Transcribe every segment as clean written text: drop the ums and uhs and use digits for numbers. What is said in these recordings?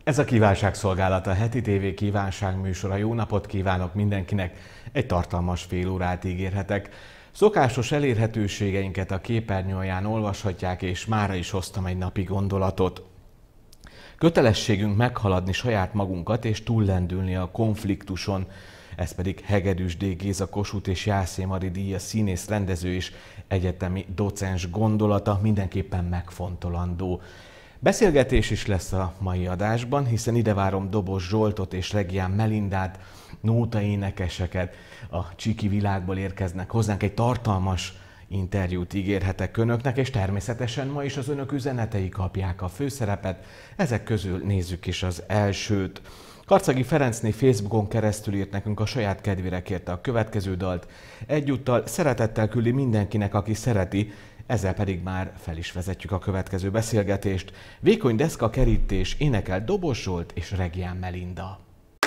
Ez a Kívánságszolgálat, a heti tévé kívánságműsora. Jó napot kívánok mindenkinek! Egy tartalmas fél órát ígérhetek. Szokásos elérhetőségeinket a képernyő alján olvashatják, és mára is hoztam egy napi gondolatot. Kötelességünk meghaladni saját magunkat és túllendülni a konfliktuson. Ez pedig Hegedűs D. Géza Kossuth és Jászé Mari díjas színész, rendező és egyetemi docens gondolata, mindenképpen megfontolandó. Beszélgetés is lesz a mai adásban, hiszen ide várom Dobos Zsoltot és Regián Melindát, nótaénekeseket. A csiki világból érkeznek hozzánk, egy tartalmas interjút ígérhetek önöknek, és természetesen ma is az önök üzenetei kapják a főszerepet. Ezek közül nézzük is az elsőt. Karcagi Ferencné Facebookon keresztül írt nekünk, a saját kedvére kérte a következő dalt. Egyúttal szeretettel küldi mindenkinek, aki szereti, ezzel pedig már fel is vezetjük a következő beszélgetést. Vékony deszka kerítés, énekel Dobos Zsolt és Regián Melinda.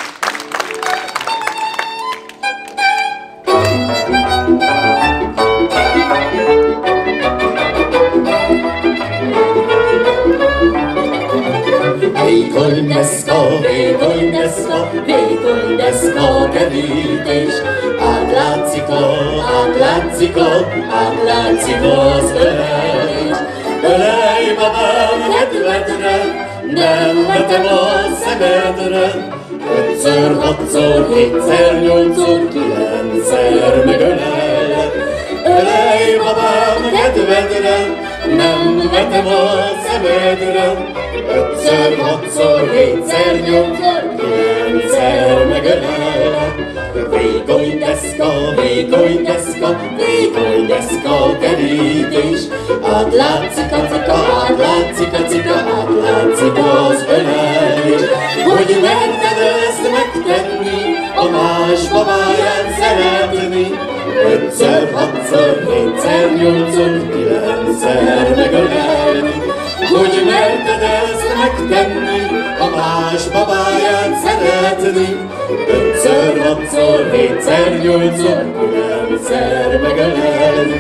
Vékony deszka, vékony deszka, vékony deszka kerítés. Átlátszik az ölelés. Ölelj, babám, kedvedre, nem vetem a szemedre. 5-ször, 6-szor, 7-szer, 8-szor, 9-szer megölellek. Ölelj, babám, kedvedre, nem vetem a szemedre. 5-ször, 6-szor, 7-szer, 8-szor, 9-szer megölellek. Vékony deszka, vékony deszka, vékony deszka kerítés. Átlátszik a cika, átlátszik a cika, átlátszik az ölelés. Hogy merted ezt megtenni, a más babáját szeretni? 5-ször, 6-szor, 7-szer, 8-szor, 9-szer megölelni. Hogy merted ezt megtenni, a más babáját szeretni? 5-ször, 6-szor, 7-szer, 8-szor, 9-szer megölelni.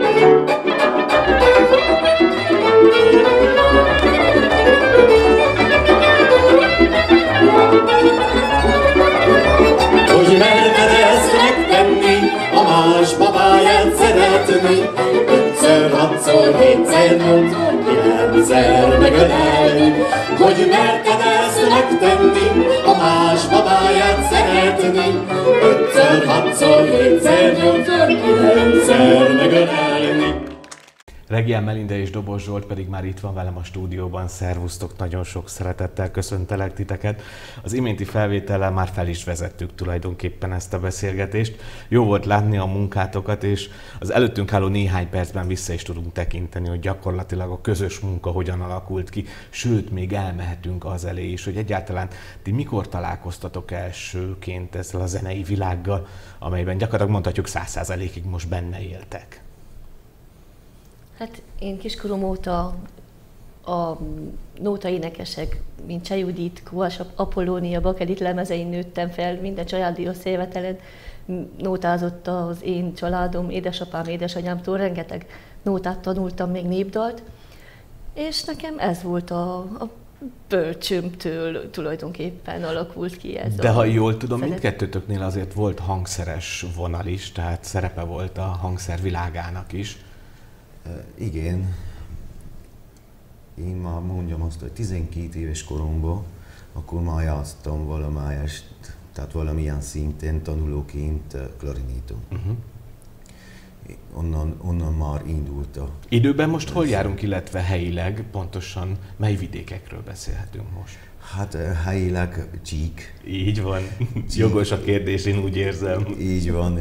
Hogy merted ezt megtenni, a más babáját szeretni? 5-ször, 6-szor, 7-szer, 8-szor, 9-szer megölelni. Hogy merted ezt megtenni, a más babáját szeretni? 5-ször, 6-szor, 7-szer, 8-szor, 9-szer megölelni. Regián Melinda és Dobos Zsolt pedig már itt van velem a stúdióban. Szervusztok, nagyon sok szeretettel köszöntelek titeket. Az iménti felvétellel már fel is vezettük tulajdonképpen ezt a beszélgetést. Jó volt látni a munkátokat, és az előttünk álló néhány percben vissza is tudunk tekinteni, hogy gyakorlatilag a közös munka hogyan alakult ki, sőt, még elmehetünk az elé is, hogy egyáltalán ti mikor találkoztatok elsőként ezzel a zenei világgal, amelyben gyakorlatilag mondhatjuk 100%-ig most benne éltek. Hát én kiskorom óta a nótaénekesek, mint Cseh Judit, Kovács Apollónia, Bakelit lemezein nőttem fel, minden családi összejövetelen nótázott az én családom, édesapám, édesanyámtól, rengeteg nótát tanultam, még népdalt, és nekem ez volt a bölcsömtől tulajdonképpen alakult ki ez. De ha jól tudom, mindkettőtöknél azért volt hangszeres vonal is, tehát szerepe volt a hangszer világának is. Igen, én már mondjam azt, hogy 12 éves koromban, akkor már játszottam valamelyest, tehát valamilyen szinten tanulóként klarinéton. Onnan már indult a... Időben most hol járunk, illetve helyileg, pontosan mely vidékekről beszélhetünk most? Hát helyileg Csík. Így van, jogos a kérdés, én úgy érzem. Így van,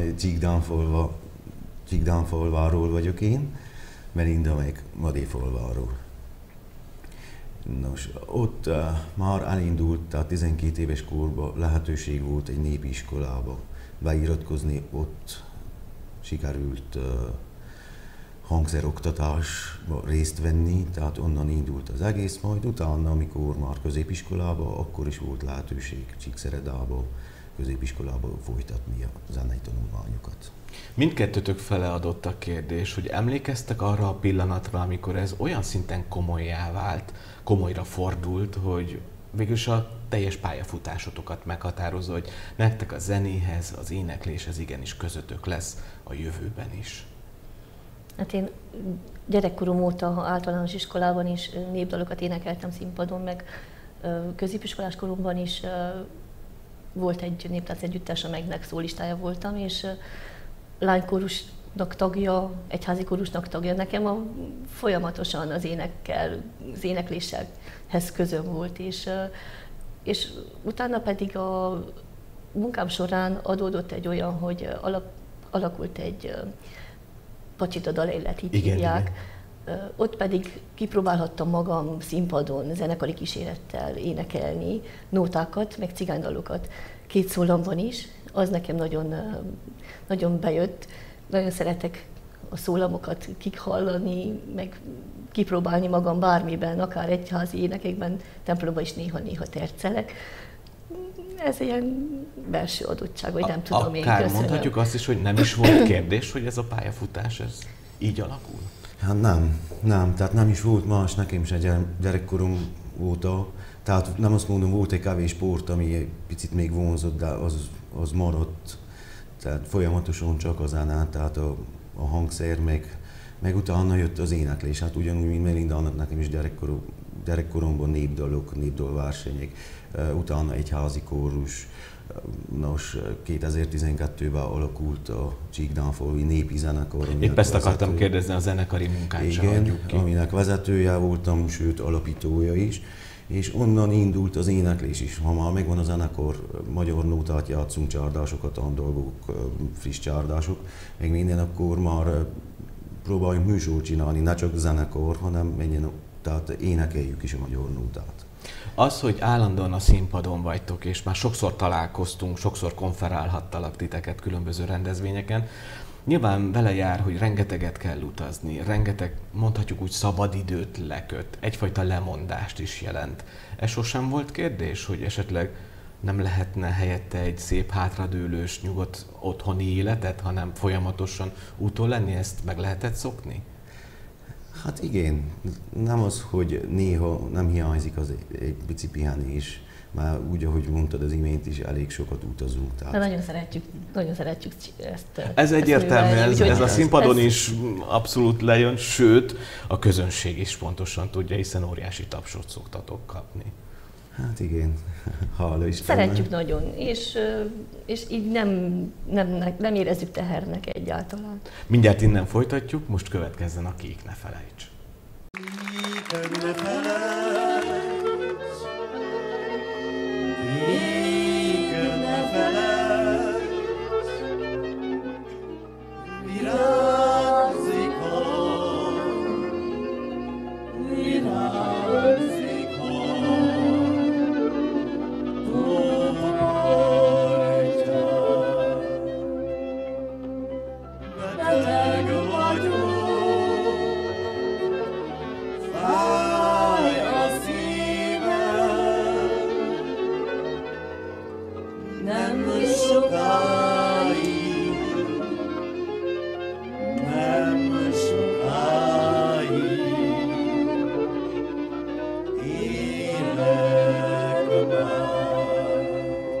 Csíkdánfalváról vagyok én, Melinda meg Madéfalváról. Nos, ott már elindult, tehát 12 éves korban lehetőség volt egy népiskolába beiratkozni, ott sikerült hangszeroktatásba részt venni, tehát onnan indult az egész, majd utána, amikor már középiskolába, akkor is volt lehetőség Csíkszeredába, középiskolába folytatni a zenei tanulmányokat. Mindkettőtök fele adott a kérdés, hogy emlékeztek arra a pillanatra, amikor ez olyan szinten komolyá vált, komolyra fordult, hogy végülis a teljes pályafutásotokat meghatározó, hogy nektek a zenéhez, az énekléshez igenis közöttök lesz a jövőben is. Hát én gyerekkorom óta általános iskolában is népdalokat énekeltem színpadon, meg középiskolás koromban is volt egy néptánc együttes, amelynek szólistája voltam, és lánykórusnak tagja, egyházi kórusnak tagja. Nekem folyamatosan az énekléshez közöm volt, és utána pedig a munkám során adódott egy olyan, hogy alakult egy Pacsita Dalélet, így hívják. Ott pedig kipróbálhattam magam színpadon, zenekari kísérettel énekelni nótákat, meg cigánydalokat. 2 szólamban is, az nekem nagyon, nagyon bejött. Nagyon szeretek a szólamokat kihallani, meg kipróbálni magam bármiben, akár egyházi énekekben, templomban is néha-néha tercelek. Ez ilyen belső adottság, vagy nem tudom én. Akár mondhatjuk azt is, hogy nem is volt kérdés, hogy ez a pályafutás ez így alakul? Hát nem, tehát nem is volt más nekem se gyerekkorom óta. Tehát nem azt mondom, volt egy kevés sport, ami egy picit még vonzott, de az maradt. Tehát folyamatosan csak a zene, tehát a hangszer, meg utána jött az éneklés. Hát ugyanúgy, mint Melindának, nekem is gyerekkoromban népdalversenyek, utána egy házi kórus. Nos, 2012-ben alakult a Csíkdánfalvi népi zenekar. Épp ezt akartam kérdezni, a zenekari munkát sem hagyjuk ki. Aminek vezetője voltam, sőt alapítója is, és onnan indult az éneklés is. Ha már megvan a zenekar, magyar nótát játszunk, csárdásokat, olyan dolgok, friss csárdások, meg minden, akkor már próbáljunk műsort csinálni, ne csak zenekar, hanem menjen, tehát énekeljük is a magyar nótát. Az, hogy állandóan a színpadon vagytok, és már sokszor találkoztunk, sokszor konferálhattalak titeket különböző rendezvényeken, nyilván vele jár, hogy rengeteget kell utazni, rengeteg, mondhatjuk úgy, szabadidőt leköt, egyfajta lemondást is jelent. Ez sosem volt kérdés, hogy esetleg nem lehetne helyette egy szép hátradőlős, nyugodt otthoni életet, hanem folyamatosan úton lenni, ezt meg lehetett szokni? Hát igen, nem az, hogy néha nem hiányzik az egy pici pihenés, már úgy, ahogy mondtad az imént is, elég sokat utazunk. Tehát... De nagyon szeretjük ezt. Ez egyértelmű, ez a színpadon is abszolút lejön, sőt, a közönség is pontosan tudja, hiszen óriási tapsot szoktatok kapni. Hát igen, hála Istennek. Szeretjük nagyon, és így nem érezzük tehernek egyáltalán. Mindjárt innen folytatjuk, most következzen a Kék ne felejts. Kék ne felejts, kék ne felejts, virágzik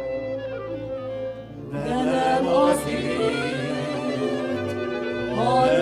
All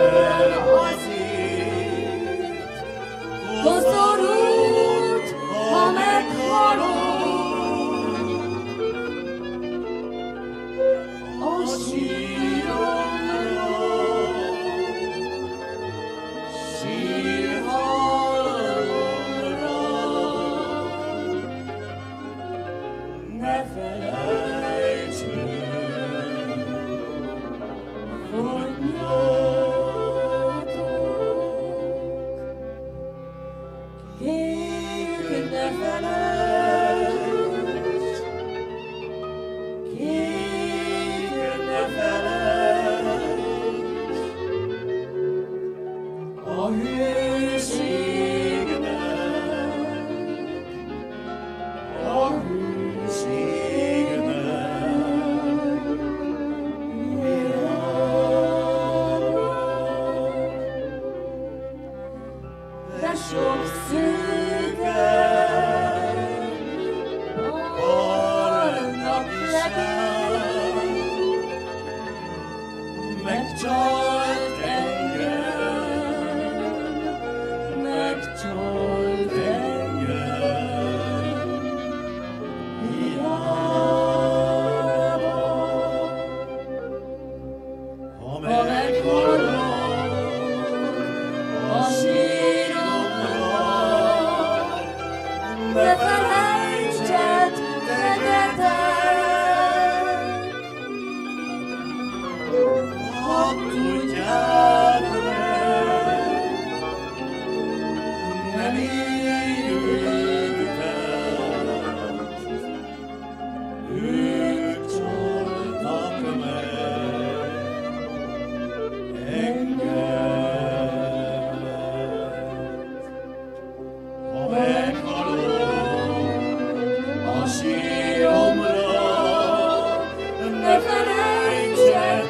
megcsalt engem, megcsalt engem, hiába, ha meghalok a síromra, ne felejtsed tegetek, hadd tudják meg, nem élőket, ők csaltak meg engemet. Ha meghalok a síromra, ne felejtsed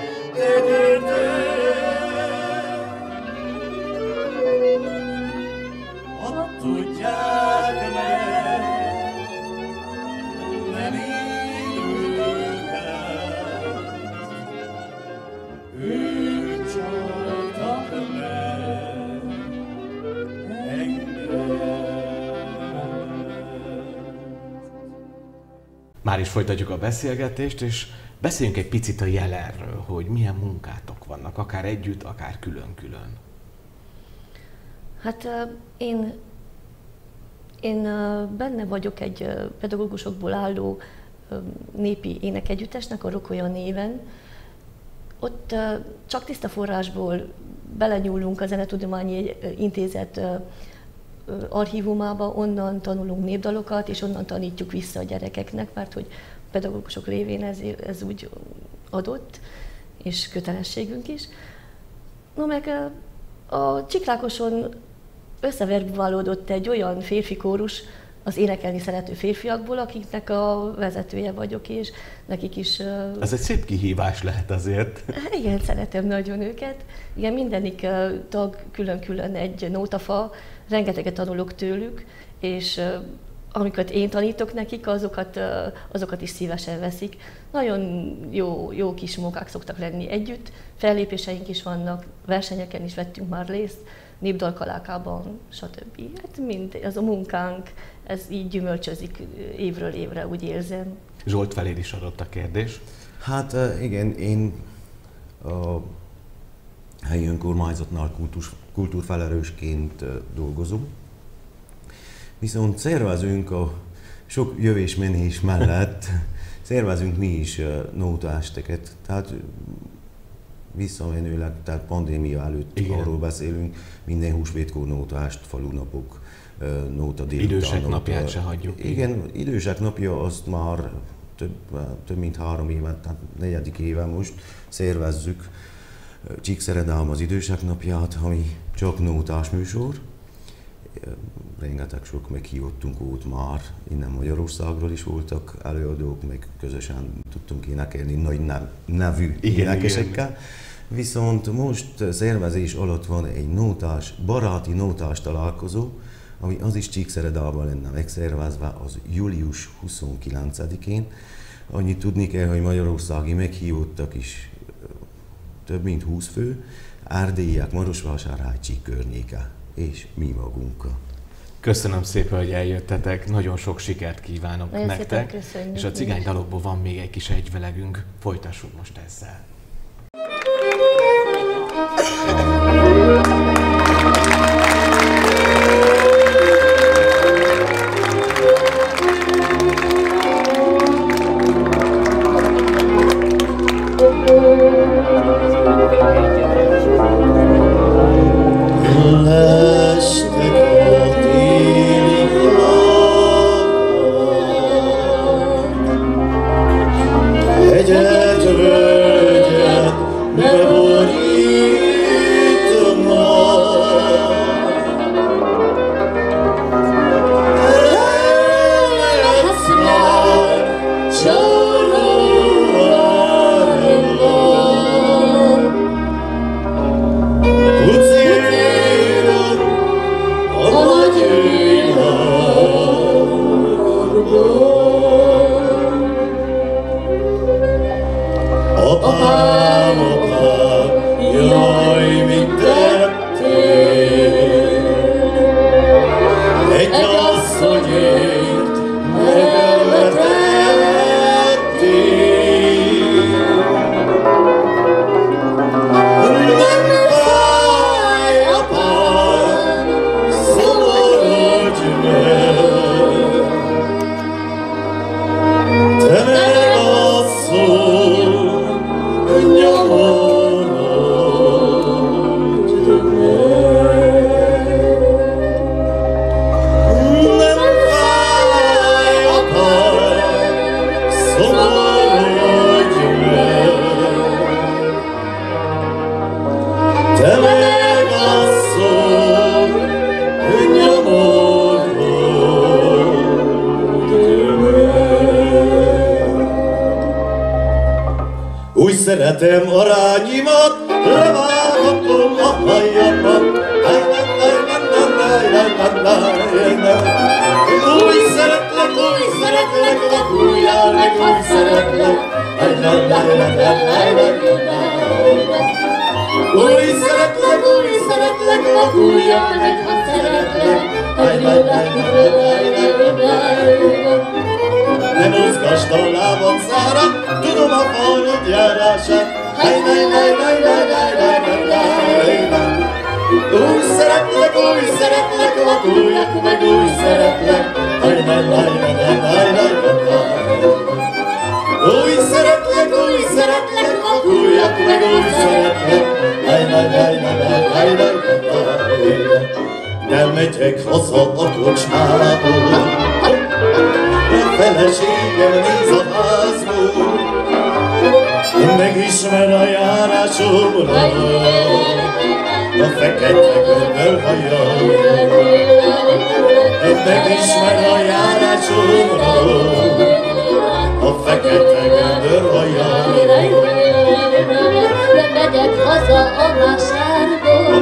tegetek, hadd tudják meg, nem élőket, ők csaltak meg engem. Már is folytatjuk a beszélgetést, és beszéljünk egy picit a jelenről, hogy milyen munkátok vannak, akár együtt, akár külön-külön. Hát én benne vagyok egy pedagógusokból álló népi énekegyüttesnek, a Rokolya néven. Ott csak tiszta forrásból belenyúlunk a Zenetudományi Intézet archívumába, onnan tanulunk népdalokat, és onnan tanítjuk vissza a gyerekeknek, mert hogy pedagógusok révén ez úgy adott, és kötelességünk is. No, meg a Csiklákoson összeverbálódott egy olyan férfi kórus, az énekelni szerető férfiakból, akiknek a vezetője vagyok, és nekik is... Ez egy szép kihívás lehet azért. Igen, szeretem nagyon őket. Igen, mindenik tag külön-külön egy nótafa, rengeteget tanulok tőlük, és amiket én tanítok nekik, azokat is szívesen veszik. Nagyon jó kis munkák szoktak lenni együtt, fellépéseink is vannak, versenyeken is vettünk már részt, népdalkalákában, stb. Hát mind, az a munkánk, ez így gyümölcsözik évről évre, úgy érzem. Zsolt, feléd is adott a kérdés. Hát igen, én a helyi önkormányzatnál kultúrfelelősként dolgozom. Viszont szervezünk a sok jövés-menés mellett, szervezünk mi is nótaesteket. Tehát visszamenőleg, tehát pandémia előtt igen. Arról beszélünk, minden húsvétkor nótaest, falunapok, nóta délután. Idősek napját se hagyjuk. Igen, idősek napja azt már több mint 3 éve, tehát 4. éve most szervezzük Csíkszeredában az idősek napját, ami csak nótás műsor. Rengeteg sok meghívottunk ott már, innen Magyarországról is voltak előadók, meg közösen tudtunk énekelni nagy nevű énekesekkel. Viszont most szervezés alatt van egy baráti nótás találkozó, ami az is Csíkszeredában lenne megszervezve, az július 29-én. Annyit tudni kell, hogy magyarországi meghívottak is több mint 20 fő, erdélyiek, Marosvásárhely, Csík környéke, és mi magunkkal. Köszönöm szépen, hogy eljöttetek, nagyon sok sikert kívánok nagyon nektek, és a cigánydalokból van még egy kis egyvelegünk, folytassuk most ezzel. Apám, apám. Életem arányimat levághatom a hajamra. Új szeretlek, vakújjál meg úgy szeretlek. Új szeretlek, vakújjál meg úgy szeretlek. Ne mozgasd a lábad szára, tudom a falud járását. Új szeretlek, vakújjak meg úgy szeretlek. Új szeretlek, vakújak meg úgy szeretlek. Nem megyek haza a kocsmából, a feleségem néz a házból, megismer a járásomról, a fekete göndörhajjal. Megismer a járásomról, a fekete göndörhajjal. Megyek haza a vásárból,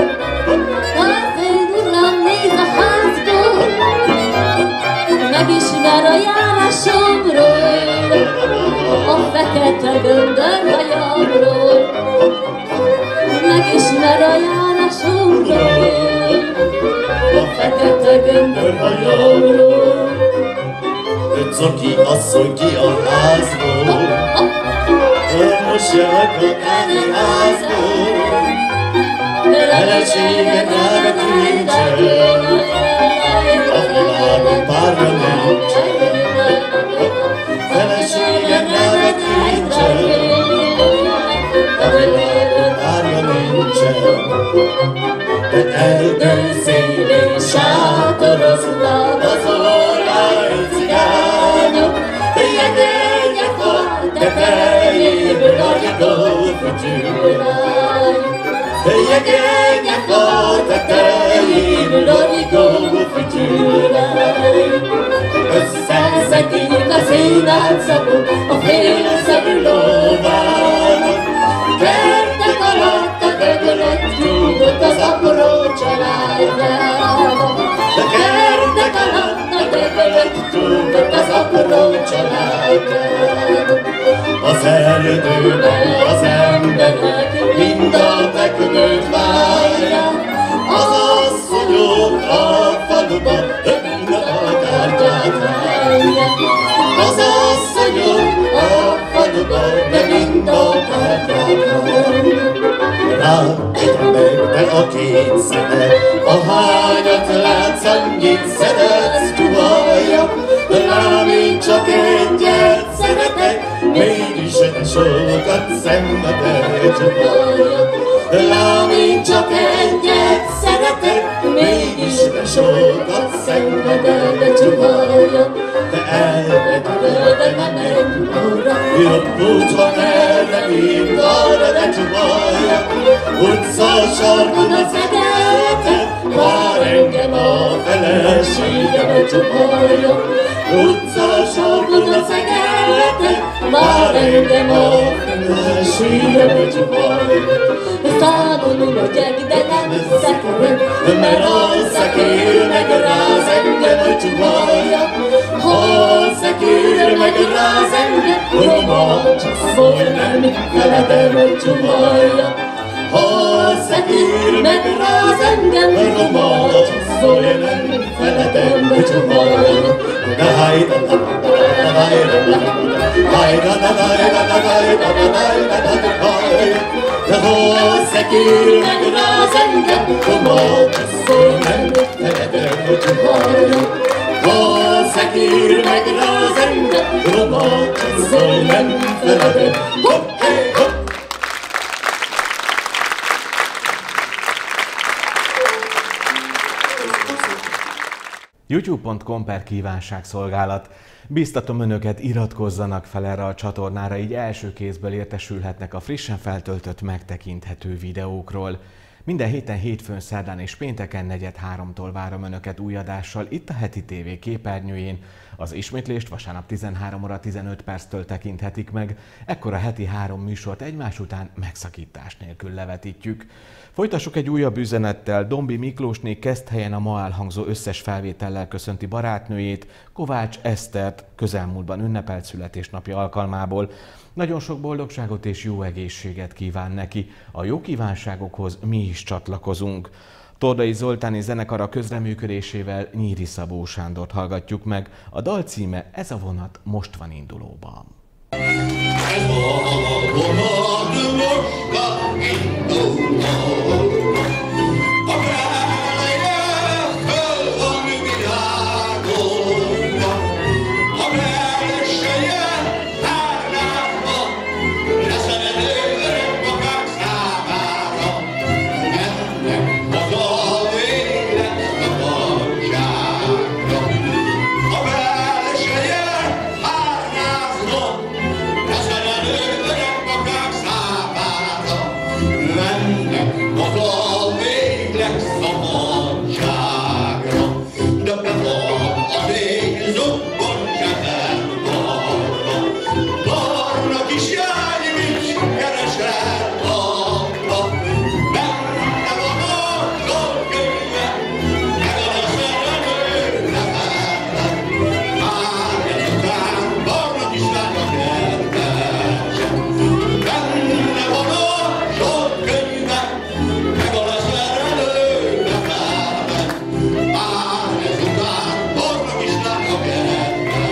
néz a házból, megismer a járásomról, a fekete göndörhajamról. Megismer a járásomról, a fekete göndörhajamról. Coki asszony ki a házból, most jövök a káni házból. Felesége drága nincsen, a világon párja nincsen. Felesége drága nincsen, a világon párja nincsen. De erdő szélén sátoroznak az orrai cigányok, jegények a tetejéből a rigófütyűrány. Jegények a tetejéből a rigófütyűrány. Összeszedik a színát szagok a félszemű lovának. Kertek alatt a dögölött tyúkot az apró családjának. Kertek alatt a dögölött tyúkot az apró családjának. Az erdőben az emberek mind a fekvőt várják. Az asszonyok a faluban mind a kártyát várják. Az asszonyok a faluban mind a kártyát várják. Rám meg te a két szemed, ahányat látsz, annyit szeretsz, csuhajja. Rám én csak egyet szeretek, mégis te sokat szenvedek, csuhajja. Rám én csak egyet szeretek, mégis te sokat szenvedek, csuhajja. De erre de nem menj arra, jobb úgy van erre, mint arra, de csuhajja. Utca sarkon az egetet, vár engem a feleségem, csuhajja. Utca sarkon az egetet, vár engem a feleségem, csuhajja. Szágon megyek, de nem szekerek, mert a szekér megráz engem, csuhajja. Ha a szekér megráz engem, romácsasszony nem feledem, csuhajja. Ha a szekér megráz engem, romácsasszony nem feledem, csuhajja. De ha a szekér megráz engem, romácsasszony nem feledem, csuhajja. Ha a szekér megráz engem, romácsasszony nem feledem. Hopp, hey, hopp! youtube.com/kívánságszolgálat. Bíztatom önöket, iratkozzanak fel erre a csatornára, így első kézből értesülhetnek a frissen feltöltött, megtekinthető videókról. Minden héten, hétfőn, szerdán és pénteken 4:03-tól várom Önöket új adással itt a Heti TV képernyőjén. Az ismétlést vasárnap 13 óra 15 perctől tekinthetik meg, ekkor a heti 3 műsort egymás után megszakítás nélkül levetítjük. Folytassuk egy újabb üzenettel. Dombi Miklósné Keszthelyen a ma elhangzó összes felvétellel köszönti barátnőjét, Kovács Esztert, közelmúltban ünnepelt születésnapja alkalmából. Nagyon sok boldogságot és jó egészséget kíván neki. A jó kívánságokhoz mi is csatlakozunk. Tordai Zoltáni zenekara közreműködésével Nyíri Szabó Sándort hallgatjuk meg. A dal címe Ez a vonat most van indulóban. Ez a vonat most van indulóban. A belje föl van világolva, a belseje hárnálva, leszerelő öreg magák számára. Mennek haza végleg szabadságra. A belseje hárnálva, leszerelő öreg magák számára. Mennek haza végleg szabadságra. De bevan az ég zubban zseberbarna, barna kis jány, mit keresel abba. Benne van a zsolkönyve, meg a leszerelő levelem. Már ezután barna kislány a kedvese. Benne van a zsolkönyve, meg a leszerelő levelem. Már ezután barna kislány a kedvese.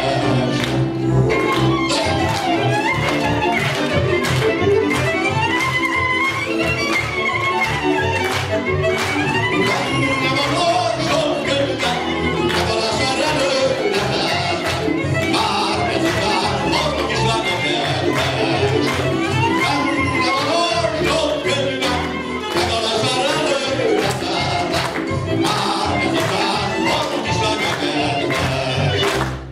Benne van a zsolkönyve, meg a leszerelő levelem. Már ezután barna kislány a kedvese. Benne van a zsolkönyve, meg a leszerelő levelem. Már ezután barna kislány a kedvese.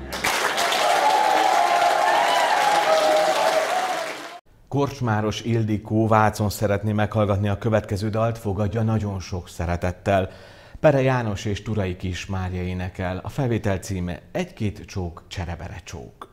Korcsmáros Ildikó Vácon szeretné meghallgatni a következő dalt, fogadja nagyon sok szeretettel. Pere János és Turai Kis Mária énekel. A felvétel címe Egy-két csók, cserebere csók.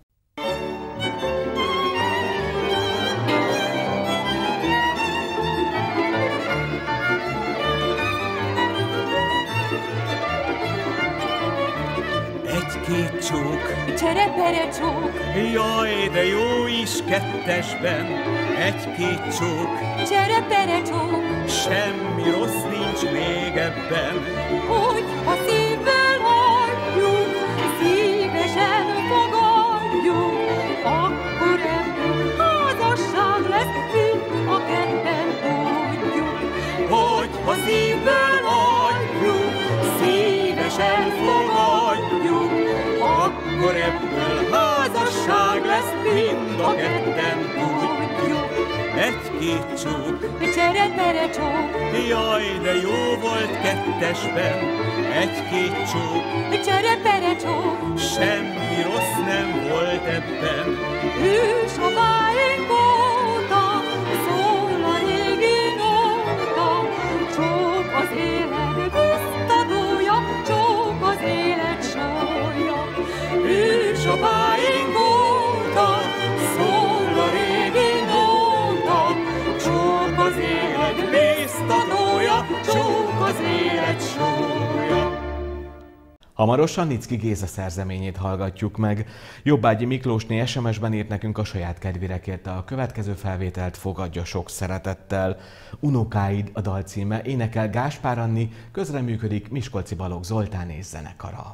Egy-két csók, Cserepere csók, jaj, de jó is kettesben. Egy-két csók, cserepere csók, semmi rossz nincs még ebben. hogy ha szívvel adjuk, szívesen fogadjuk, akkor ebből házasság lesz, mind a ketten tudjuk. Hogy ha szívvel adjuk, szívesen fogadjuk, akkor ebből házasság lesz, mind a ketten tudjuk. Egy-két csók, Cserepere csók, jaj, de jó volt kettesben. Egy-két csók, cserepere csók, semmi rossz nem volt ebben. ősapáink óta szól a régi nóta, csók az élet biztatója, csók az élet sója. Ősapáink óta szól a régi nóta, csók az élet biztatója, csók az élet sója. Hamarosan Nicki Géza szerzeményét hallgatjuk meg. Jobbágyi Miklósné SMS-ben írt nekünk, a saját kedvére kérte a következő felvételt, fogadja sok szeretettel. Unokáid a dal címe, énekel Gáspár Anni, közreműködik Miskolci Balogh Zoltán és zenekara.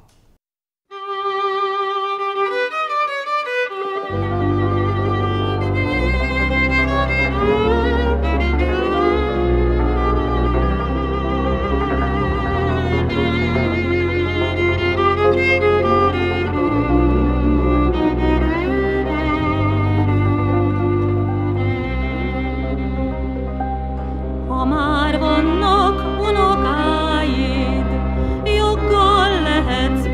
Ha már vannak unokáid, joggal lehetsz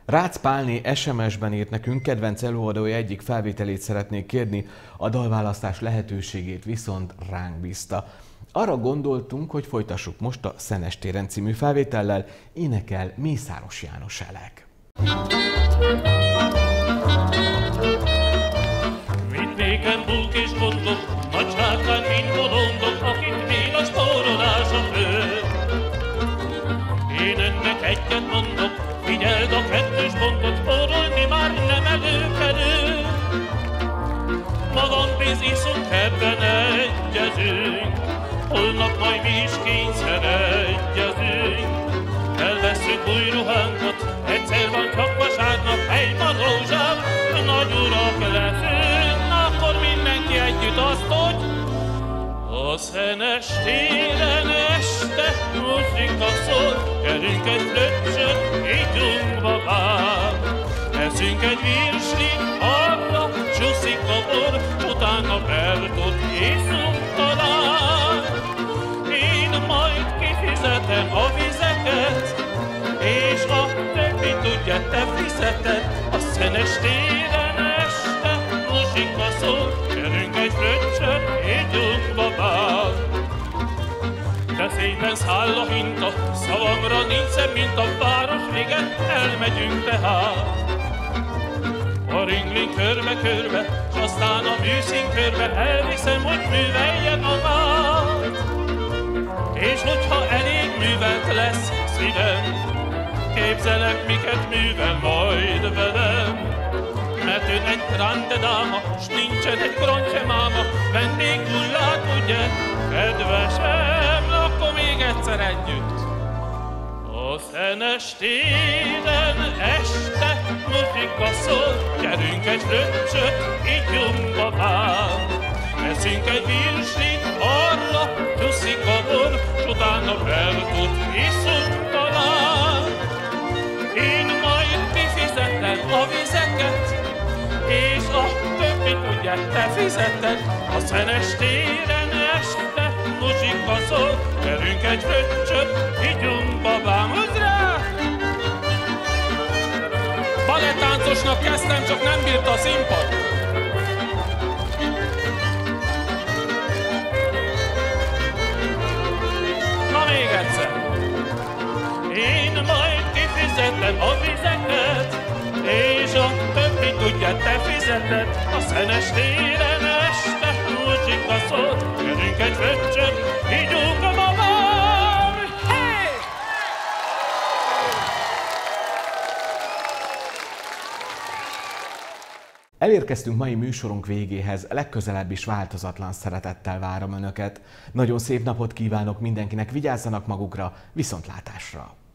Rácz Pálné SMS-ben írt nekünk, kedvenc előadója egyik felvételét szeretnék kérni, a dalválasztás lehetőségét viszont ránk bízta. Arra gondoltunk, hogy folytassuk most a Szenes téren című felvétellel, énekel Mészáros János Elek. Mit nékem búk és gondok, nagy sátrány, mint bolondok, akik még a spórolása fő. Én önnek egyet mondok, figyeld a kettős pontot, spórolni már nem előkerül. Magam pénz iszunk, ebben egyezünk, holnap majd mi is kényszer egyezünk. Elveszünk új ruhánkat, egyszer van csak vasárnap, egy marózsám, nagy urak leszünk, akkor mindenki együtt azt, hogy a Szenes téren este muzsika szól, kerünk egy fröccsöt, ígyunk babám. Eszünk egy virslit, arra csúszik a bor, utána Bertot iszunk talán. Én majd kifizetem a vizeket, és a többi tudja, te fizeted. A Szenes téren este muzsika szól, kerünk egy fröccsöt, ígyunk babám. De szépen száll a hinta, szavamra nincs szem, mint a város vége, elmegyünk tehát. A ringling körbe-körbe, s aztán a műszín körbe, elviszem, hogy műveljen a vád. És hogyha elég művelt lesz szívem, képzelek, miket művel majd velem. Mert ön egy grande dáma, s nincsen egy groncse máma, vendéghullát, ugye, kedvesem, akkor még egyszer együtt. A Szenes téren este muzsika szól, gyerünk egy fröccsöt, ígyunk babám. Eszünk egy virslit, arra csúszik a bor, s utána Bertot iszunk talán. Én majd kifizetem a vizeket, és a többi tudja, te fizeted. A Szenes téren este muzsika szól, gyerünk egy fröccsöt, ígyunk babám, hozd rá! Balettáncosnak kezdtem, csak nem bírta a színpad. Na még egyszer. Én majd kifizetem a vizeket, és a többi tudja, te fizeted. A Szenes téren este muzsika szól, gyerünk egy fröccsöt, ígyunk a babám! Hey! Elérkeztünk mai műsorunk végéhez, legközelebb is változatlan szeretettel várom Önöket. Nagyon szép napot kívánok mindenkinek, vigyázzanak magukra, viszontlátásra!